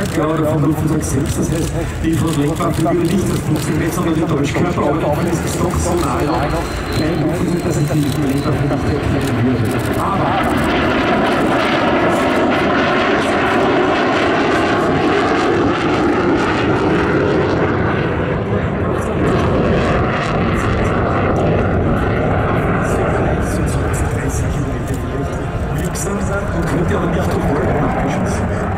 Flugkörper oder vom Luftfahrzeug selbst. Das heißt, die Infrarotlenkbare nicht das Flugzeug, sondern die Täuschkörper, aber auch ist es doch so nahe beim Flugzeug, dass ich die Lenkbare nicht erkennen würde. Und könnte aber nicht durch Wolken abgeschossen werden.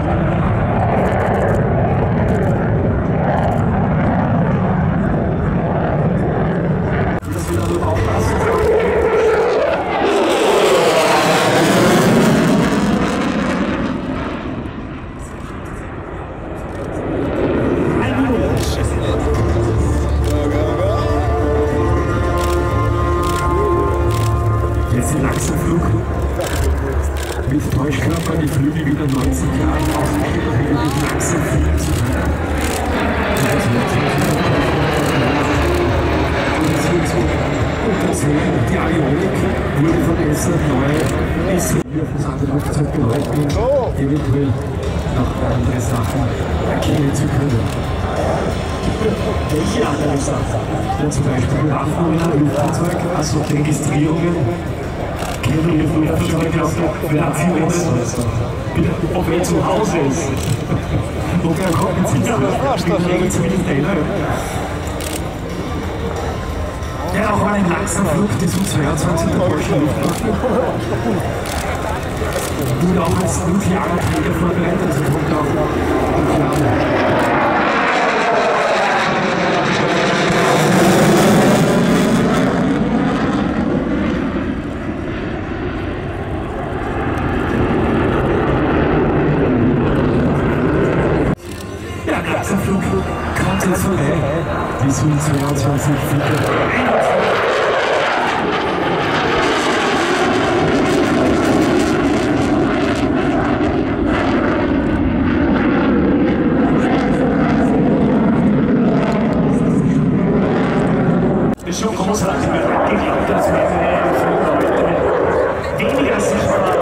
Das will also aufpassen. Jetzt den Achsenflug. Mit Täuschkörper die Flügel wieder 90 Grad ausgekehrt und wieder mit Achsen fliegen zu können. Die Avionik wurde von ESA neu auf das andere Flugzeug gehalten, eventuell noch andere Sachen erkennen zu können. Welche andere Sachen? Ja, zum Beispiel Bewaffnungen am Luftfahrzeug, also Registrierungen. Ob er zu Hause ist, ob er kommt, ja, auch ein Langsamflug des U-22 der deutschen Luftwaffe. Wurde auch als nuklearer Träger vorbereitet, also kommt auch nukleare. Der Flug kommt jetzt vorbei. Die Su-22 fliegt. Ist schon großartig. Ich glaube, das wäre weniger sichtbar.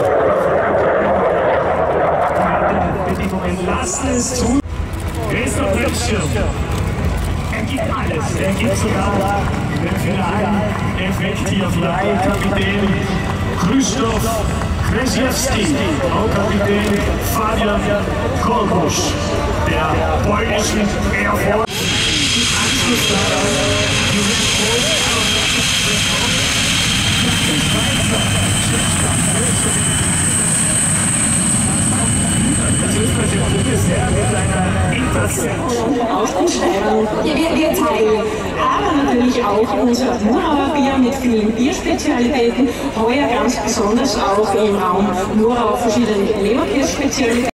Die Bedingungen lassen es zu. Er ist auf Bildschirm. Er gibt alles. Er gibt sogar den finalen Effekt hier frei. Kapitän Krzysztof Kresiewski, auch Kapitän Fabian Kolbusz, der polnischen Air Force. Anschluss daran, Wir teilen aber natürlich auch unser Murauer Bier mit vielen Bierspezialitäten. Heuer ganz besonders auch im Raum Murau verschiedene Leberkässpezialitäten.